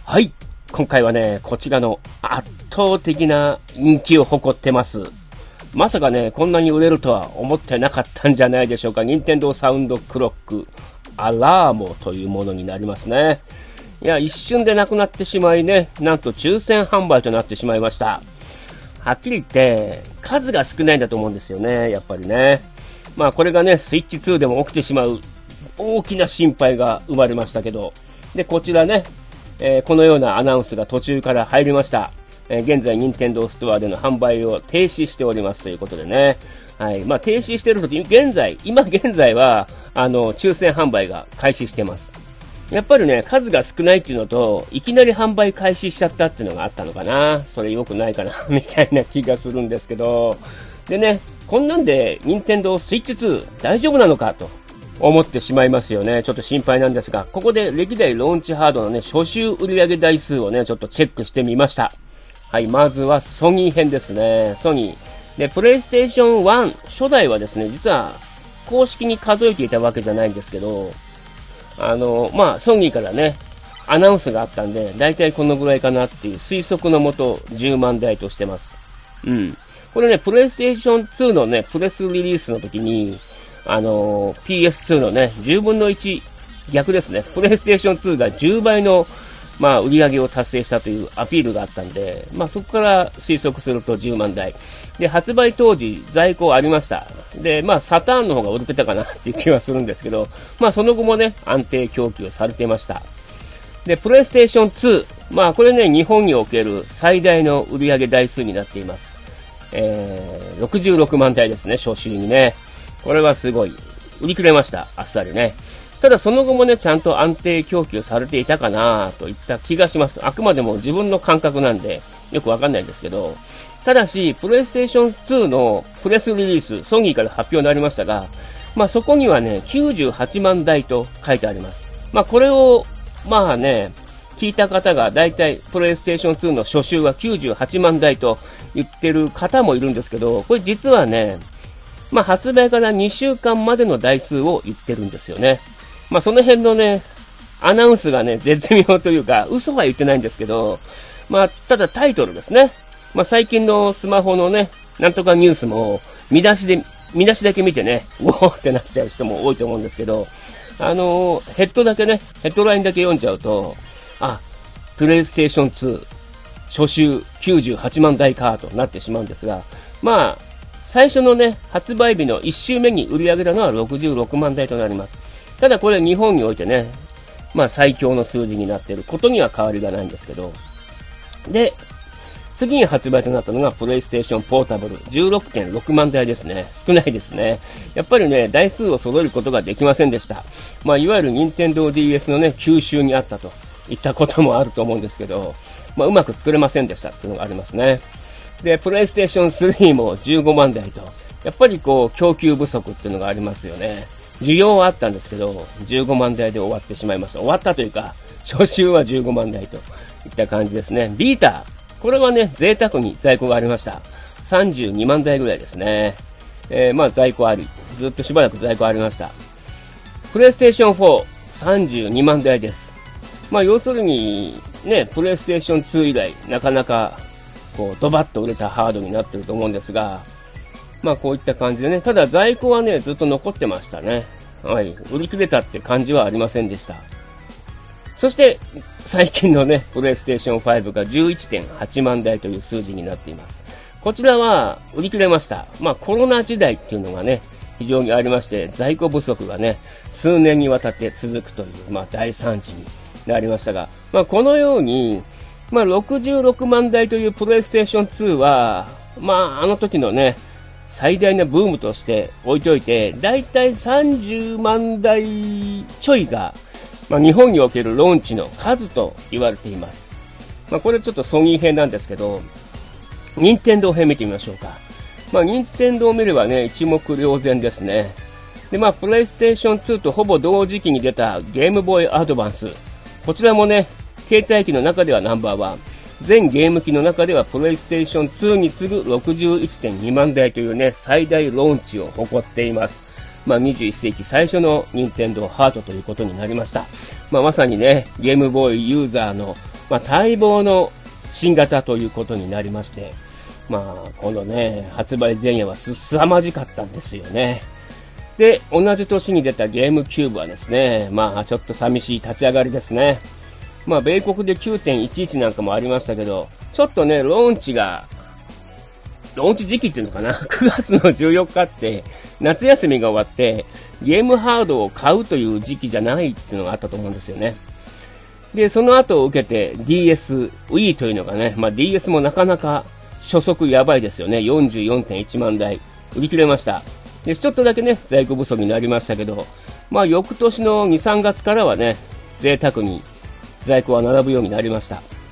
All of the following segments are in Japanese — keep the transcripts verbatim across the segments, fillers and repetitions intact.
はい。今回はね、こちらの圧倒的な人気を誇ってます。まさかね、こんなに売れるとは思ってなかったんじゃないでしょうか。任天堂サウンドクロックアラーモというものになりますね。いや、一瞬でなくなってしまいね、なんと抽選販売となってしまいました。はっきり言って、数が少ないんだと思うんですよね、やっぱりね。まあこれがね、スイッチツーでも起きてしまう大きな心配が生まれましたけど。で、こちらね、えー、このようなアナウンスが途中から入りました。えー、現在、任天堂ストアでの販売を停止しておりますということでね。はい。まあ、停止しているとき、現在、今現在は、あの、抽選販売が開始してます。やっぱりね、数が少ないっていうのと、いきなり販売開始しちゃったっていうのがあったのかな。それ良くないかな、みたいな気がするんですけど。でね、こんなんで、任天堂スイッチツー大丈夫なのかと思ってしまいますよね。ちょっと心配なんですが、ここで歴代ローンチハードのね、初週売上台数をね、ちょっとチェックしてみました。はい、まずはソニー編ですね。ソニー。で、プレイステーションワン初代はですね、実は公式に数えていたわけじゃないんですけど、あの、まあ、ソニーからね、アナウンスがあったんで、だいたいこのぐらいかなっていう推測のもとじゅうまんだいとしてます。うん。これね、プレイステーションツーのね、プレスリリースの時に、あのー、ピーエスツー のね、じゅうぶんのいち、逆ですね。プレイステーションツーがじゅうばいの、まあ、売り上げを達成したというアピールがあったんで、まあ、そこから推測するとじゅうまんだい。で、発売当時、在庫ありました。で、まあ、サターンの方が売れてたかなっていう気はするんですけど、まあ、その後もね、安定供給されていました。で、プレイステーションツー。まあ、これね、日本における最大の売り上げ台数になっています。えー、ろくじゅうろくまんだいですね、初週にね。これはすごい。売り切れました。あっさりね。ただその後もね、ちゃんと安定供給されていたかなといった気がします。あくまでも自分の感覚なんで、よくわかんないんですけど。ただし、プレイステーションツーのプレスリリース、ソニーから発表になりましたが、まあそこにはね、きゅうじゅうはちまんだいと書いてあります。まあこれを、まあね、聞いた方がだいたいプレイステーションツーの初週はきゅうじゅうはちまんだいと言ってる方もいるんですけど、これ実はね、まあ発売からにしゅうかんまでの台数を言ってるんですよね。まあその辺のね、アナウンスがね、絶妙というか、嘘は言ってないんですけど、まあただタイトルですね。まあ最近のスマホのね、なんとかニュースも、見出しで、見出しだけ見てね、うおーってなっちゃう人も多いと思うんですけど、あのー、ヘッドだけね、ヘッドラインだけ読んじゃうと、あ、プレイステーションツー、初週きゅうじゅうはちまんだいかとなってしまうんですが、まあ、最初のね、発売日のいっ週目に売り上げたのはろくじゅうろくまんだいとなります。ただこれ日本においてね、まあ最強の数字になっていることには変わりがないんですけど。で、次に発売となったのがプレイステーションポータブル じゅうろくてんろくまんだいですね。少ないですね。やっぱりね、台数を揃えることができませんでした。まあいわゆる任天堂 ディーエス のね、吸収にあったといったこともあると思うんですけど、まあうまく作れませんでしたっていうのがありますね。で、プレイステーションスリーもじゅうごまんだいと、やっぱりこう、供給不足っていうのがありますよね。需要はあったんですけど、じゅうごまんだいで終わってしまいました。終わったというか、初週はじゅうごまんだいといった感じですね。ビータ、これはね、贅沢に在庫がありました。さんじゅうにまんだいぐらいですね。えー、まあ在庫あり、ずっとしばらく在庫ありました。プレイステーションフォー、さんじゅうにまんだいです。まあ要するに、ね、プレイステーションツー以来、なかなか、こうドバッと売れたハードになってると思うんですが、まあこういった感じでね、ただ在庫はねずっと残ってましたね。はい、売り切れたって感じはありませんでした。そして最近のねプレイステーションファイブが じゅういってんはちまんだいという数字になっています。こちらは売り切れました。まあコロナ時代っていうのがね非常にありまして、在庫不足がね数年にわたって続くというまあ大惨事になりましたが、まあこのようにまあ、ろくじゅうろくまんだいというプレイステーションツーは、まあ、あの時のね、最大なブームとして置いといて、だいたいさんじゅうまんだいちょいが、まあ、日本におけるローンチの数と言われています。まあ、これちょっとソニー編なんですけど、任天堂編見てみましょうか。まあ、任天堂を見ればね、一目瞭然ですね。で、まあ、プレイステーションツーとほぼ同時期に出たゲームボーイアドバンス。こちらもね、携帯機の中ではナンバーワン。全ゲーム機の中ではプレイステーションツーに次ぐ ろくじゅういってんにまんだいというね、最大ローンチを誇っています。まあにじゅういっせいき最初の任天堂ハートということになりました。まあまさにね、ゲームボーイユーザーのまあ、待望の新型ということになりまして、まあ、このね、発売前夜はすさまじかったんですよね。で、同じ年に出たゲームキューブはですね、まあ、ちょっと寂しい立ち上がりですね。まあ、米国で きゅうてんいちいち なんかもありましたけど、ちょっとね、ローンチが、ローンチ時期っていうのかな、くがつのじゅうよっかって、夏休みが終わって、ゲームハードを買うという時期じゃないっていうのがあったと思うんですよね。で、その後を受けて ディーエス、Wii というのがね、まあ ディーエス もなかなか初速やばいですよね。よんじゅうよんてんいちまんだい売り切れました。で、ちょっとだけね、在庫不足になりましたけど、まあ翌年のに、さんがつからはね、贅沢に在庫は並ぶようになりました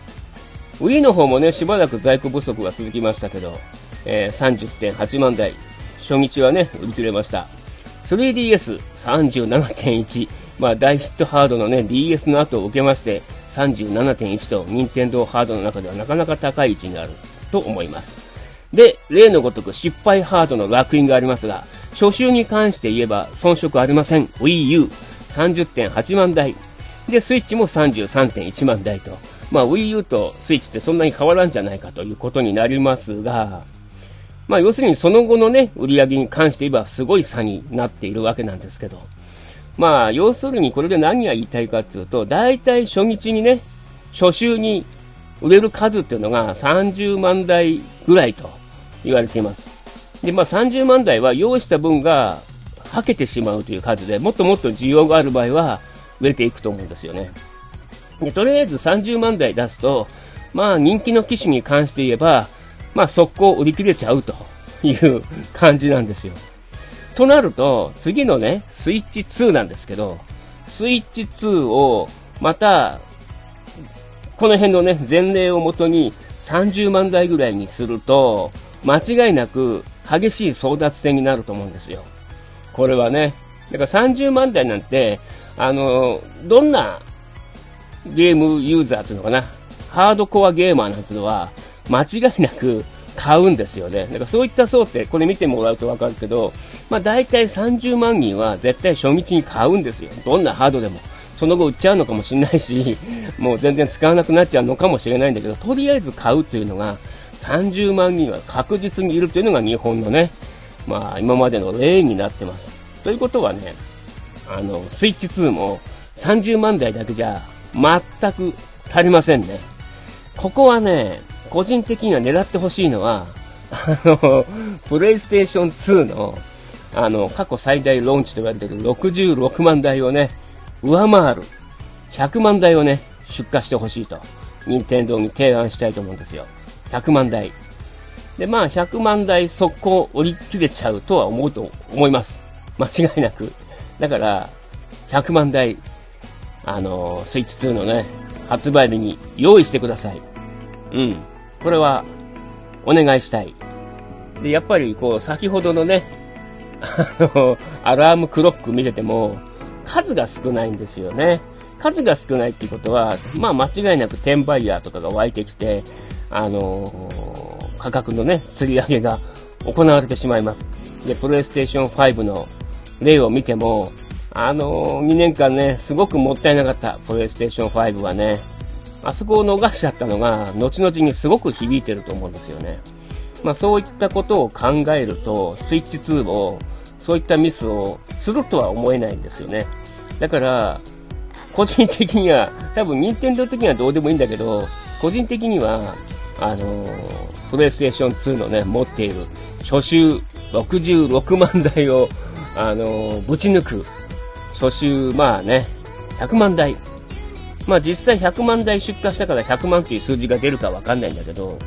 。Wii の方もね、しばらく在庫不足が続きましたけど、えー、さんじゅってんはちまんだい、初日はね、売り切れました。スリーディーエスさんじゅうななてんいち、まあ大ヒットハードのね、ディーエス の後を受けまして、さんじゅうななてんいちと、任天堂ハードの中ではなかなか高い位置にあると思います。で、例のごとく失敗ハードの烙印がありますが、初週に関して言えば遜色ありません。Wii Uさんじゅってんはちまんだい。で、スイッチも さんじゅうさんてんいちまんだいと、まあ Wii U とスイッチってそんなに変わらんじゃないかということになりますが、まあ要するにその後のね、売り上げに関して言えばすごい差になっているわけなんですけど、まあ要するにこれで何が言いたいかっていうと、だいたい初日にね、初週に売れる数っていうのがさんじゅうまんだいぐらいと言われています。で、まあさんじゅうまんだいは用意した分がはけてしまうという数で、もっともっと需要がある場合は売れていくと思うんですよね。で、とりあえずさんじゅうまんだい出すと、まあ人気の機種に関して言えば、まあ速攻売り切れちゃうという感じなんですよ。となると、次のね、スイッチツーなんですけど、スイッチツーをまた、この辺のね、前例をもとにさんじゅうまんだいぐらいにすると、間違いなく激しい争奪戦になると思うんですよ。これはね、だからさんじゅうまんだいなんて、あの、どんなゲームユーザーっていうのかな、ハードコアゲーマーなんていうのは、間違いなく買うんですよね。だからそういった層って、これ見てもらうとわかるけど、まあ大体さんじゅうまんにんは絶対初日に買うんですよ。どんなハードでも。その後売っちゃうのかもしれないし、もう全然使わなくなっちゃうのかもしれないんだけど、とりあえず買うというのが、さんじゅうまんにんは確実にいるというのが日本のね、まあ今までの例になってます。ということはね、あの、スイッチツーもさんじゅうまんだいだけじゃ全く足りませんね。ここはね、個人的には狙ってほしいのは、あの、プレイステーションツーの、あの、過去最大ローンチと言われているろくじゅうろくまんだいをね、上回るひゃくまんだいをね、出荷してほしいと、任天堂に提案したいと思うんですよ。ひゃくまんだい。で、まあ、ひゃくまんだい速攻売り切れちゃうとは思うと思います。間違いなく。だから、ひゃくまんだい、あの、スイッチツーのね、発売日に用意してください。うん。これは、お願いしたい。で、やっぱり、こう、先ほどのね、あの、アラームクロック見てても、数が少ないんですよね。数が少ないっていうことは、まあ間違いなく転売ヤーとかが湧いてきて、あのー、価格のね、釣り上げが行われてしまいます。で、プレイステーションファイブの例を見ても、あのー、にねんかんね、すごくもったいなかった、プレイステーションファイブはね。あそこを逃しちゃったのが、後々にすごく響いてると思うんですよね。まあそういったことを考えると、スイッチツーを、そういったミスをするとは思えないんですよね。だから、個人的には、多分任天堂的にはどうでもいいんだけど、個人的には、あのー、プレイステーションツーのね、持っている初週ろくじゅうろくまんだいを、あのー、ぶち抜く。初週、まあね、ひゃくまんだい。まあ実際ひゃくまんだい出荷したからひゃくまんっていう数字が出るかわかんないんだけど、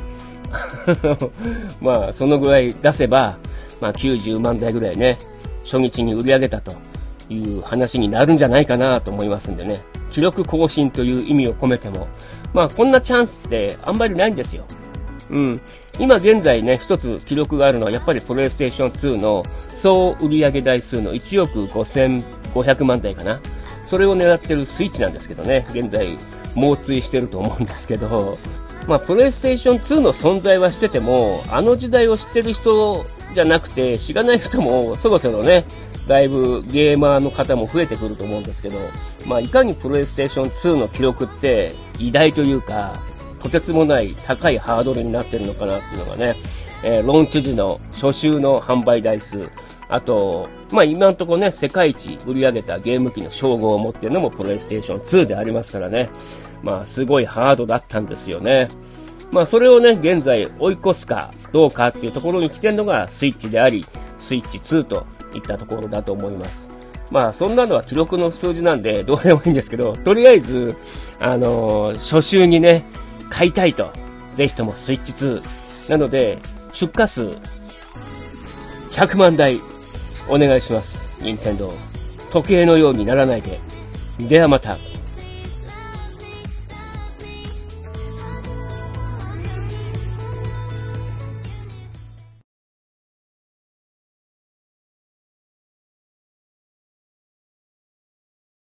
まあそのぐらい出せば、まあきゅうじゅうまんだいぐらいね、初日に売り上げたという話になるんじゃないかなと思いますんでね。記録更新という意味を込めても、まあこんなチャンスってあんまりないんですよ。うん。今現在ね、一つ記録があるのはやっぱりプレイステーションツーの総売上台数のいちおくごせんごひゃくまんだいかな。それを狙ってるスイッチなんですけどね。現在猛追してると思うんですけど、まあプレイステーションツーの存在はしてても、あの時代を知ってる人じゃなくて知らない人もそろそろね、 だいぶゲーマーの方も増えてくると思うんですけど、まあ、いかにプレイステーションツーの記録って偉大というか、とてつもない高いハードルになってるのかなっていうのがね、えー、ローンチ時の初週の販売台数、あと、まあ、今のところね、世界一売り上げたゲーム機の称号を持っているのもプレイステーションツーでありますからね。まあ、すごいハードだったんですよね。まあ、それをね、現在追い越すかどうかっていうところに来てるのがスイッチであり、スイッチツーといったところだと思います。まあ、そんなのは記録の数字なんでどうでもいいんですけど、とりあえず、あのー、初週にね、買いたいと。ぜひともスイッチツー。なので、出荷数、ひゃくまんだい、お願いします。任天堂。時計のようにならないで。ではまた。